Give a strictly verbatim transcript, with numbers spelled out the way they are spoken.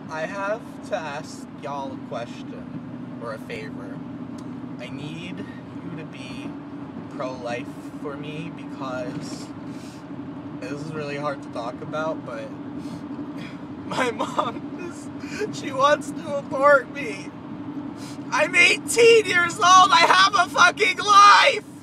I have to ask y'all a question or a favor. I need you to be pro-life for me because this is really hard to talk about, but my mom is, she wants to abort me. I'm eighteen years old. I have a fucking life.